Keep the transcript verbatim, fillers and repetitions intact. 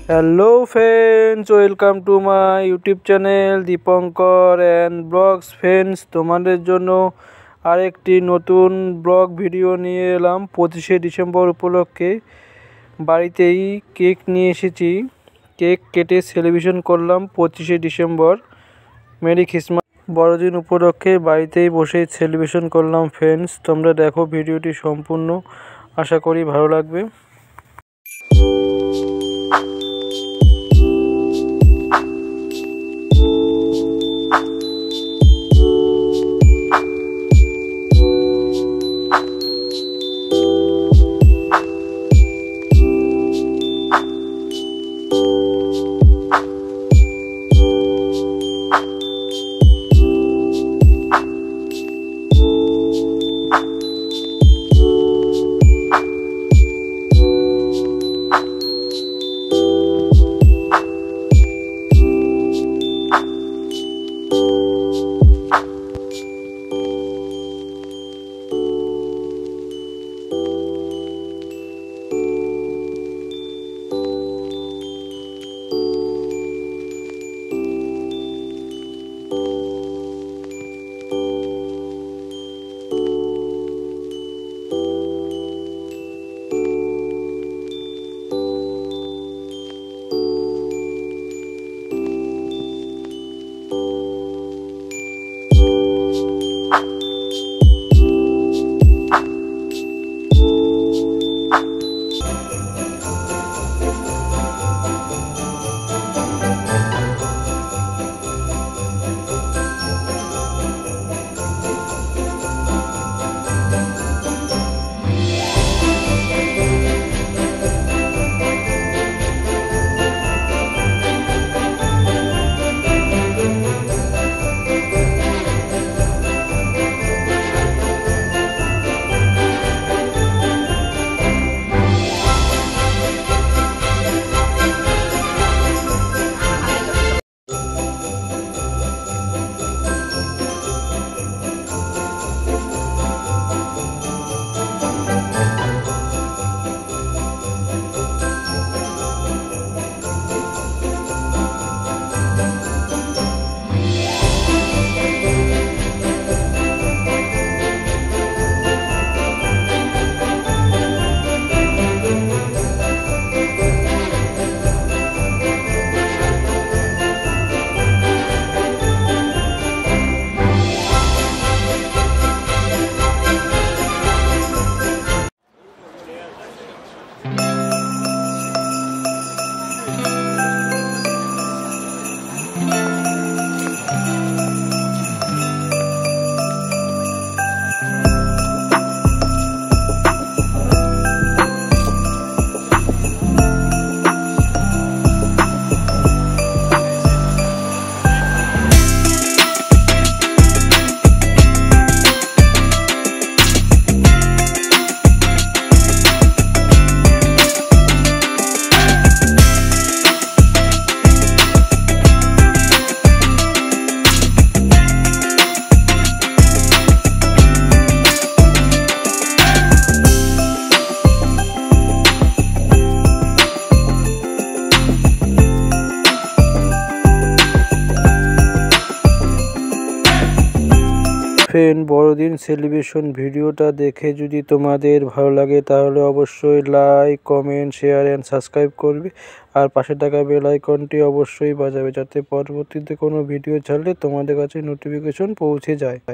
Hello friends, welcome to my YouTube channel Dipankar and blogs. Friends, তোমাদের জন্য আরেকটি নতুন ব্লগ ভিডিও নিয়ে এলাম। পঁচিশে ডিসেম্বর উপলক্ষে বাড়িতেই কেক নিয়ে এসেছি। কেক কেটে সেলিব্রেশন করলাম পঁচিশে ডিসেম্বর। Merry Christmas. বড়দিন উপলক্ষে বাড়িতেই বসে সেলিব্রেশন করলাম। ফ্রেন্ডস, তোমরা দেখো ভিডিওটি সম্পূর্ণ, আশা করি ভালো লাগবে। ফ্রেন্ড, বড়দিন সেলিব্রেশন ভিডিওটা দেখে যদি তোমাদের ভালো লাগে তাহলে অবশ্যই like, comment, share and subscribe করবে। আর পাশে থাকা বেল আইকনটি অবশ্যই বাজাবে, যাতে পরবর্তীতে কোনো ভিডিও ছাড়লে তোমাদের কাছে নোটিফিকেশন পৌঁছে যায়।